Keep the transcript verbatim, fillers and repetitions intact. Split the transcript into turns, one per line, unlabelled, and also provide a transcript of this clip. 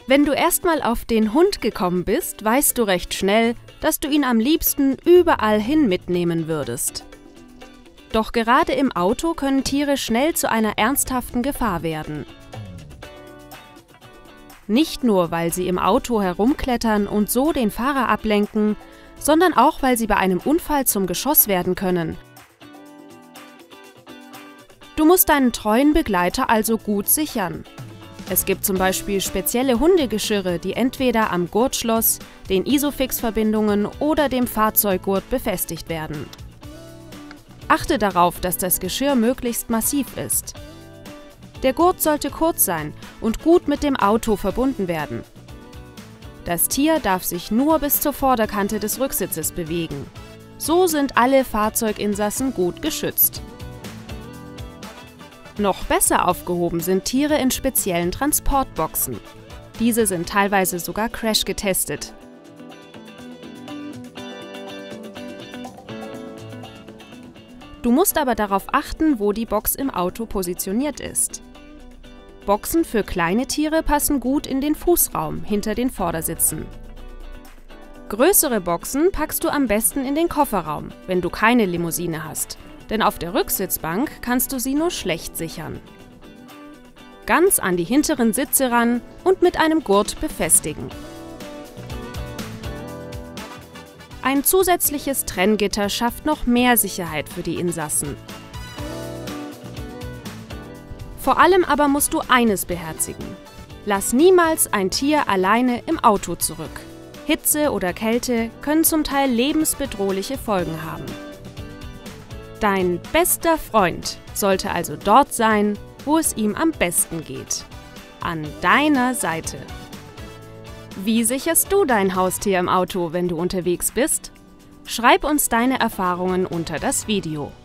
Wenn du erstmal auf den Hund gekommen bist, weißt du recht schnell, dass du ihn am liebsten überall hin mitnehmen würdest. Doch gerade im Auto können Tiere schnell zu einer ernsthaften Gefahr werden. Nicht nur, weil sie im Auto herumklettern und so den Fahrer ablenken, sondern auch, weil sie bei einem Unfall zum Geschoss werden können. Du musst deinen treuen Begleiter also gut sichern. Es gibt zum Beispiel spezielle Hundegeschirre, die entweder am Gurtschloss, den Isofix-Verbindungen oder dem Fahrzeuggurt befestigt werden. Achte darauf, dass das Geschirr möglichst massiv ist. Der Gurt sollte kurz sein und gut mit dem Auto verbunden werden. Das Tier darf sich nur bis zur Vorderkante des Rücksitzes bewegen. So sind alle Fahrzeuginsassen gut geschützt. Noch besser aufgehoben sind Tiere in speziellen Transportboxen. Diese sind teilweise sogar crash-getestet. Du musst aber darauf achten, wo die Box im Auto positioniert ist. Boxen für kleine Tiere passen gut in den Fußraum hinter den Vordersitzen. Größere Boxen packst du am besten in den Kofferraum, wenn du keine Limousine hast. Denn auf der Rücksitzbank kannst du sie nur schlecht sichern. Ganz an die hinteren Sitze ran und mit einem Gurt befestigen. Ein zusätzliches Trenngitter schafft noch mehr Sicherheit für die Insassen. Vor allem aber musst du eines beherzigen: Lass niemals ein Tier alleine im Auto zurück. Hitze oder Kälte können zum Teil lebensbedrohliche Folgen haben. Dein bester Freund sollte also dort sein, wo es ihm am besten geht. An deiner Seite. Wie sicherst du dein Haustier im Auto, wenn du unterwegs bist? Schreib uns deine Erfahrungen unter das Video.